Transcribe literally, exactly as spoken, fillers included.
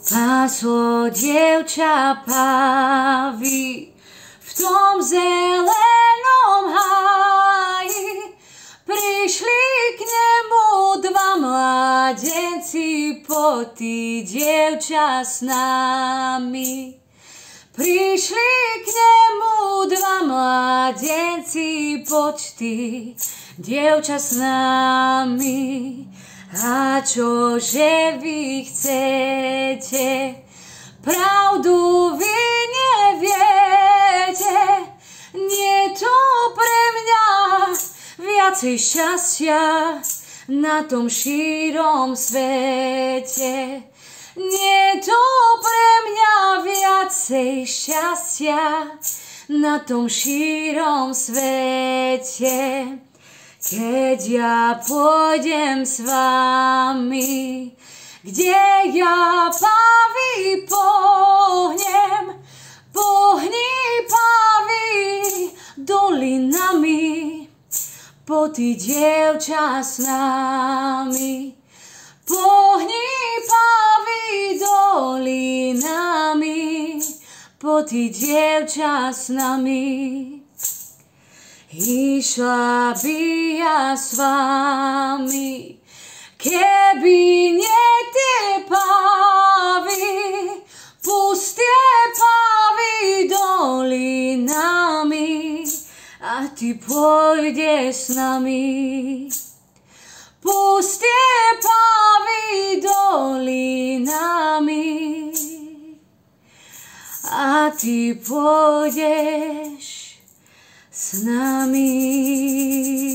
Páslo dievča pávy v tom zelenom háji. Prišli k nemu dva mládenci, poď ty, dievča, s nami. Prišli k nemu dva mládenci, poď ty, dievča, s nami. A čože vy chcete, pravdu vy neviete, nie to pre mňa viacej šťastia na tom šírom svete. Nie to pre mňa viacej šťastia na tom šírom svete. Keď ja pôjdem s vami, kde ja pávy pohnem, pohni pávy dolinami, poď ty, dievča, s nami. Pohni pávy dolinami, poď ty, dievča, s nami. Išla by ja s vami, keby nie tie pávy, pustie pávy dolinami, a ty pôjdeš s nami. Pustie pávy dolinami, a ty pôjdeš s nami.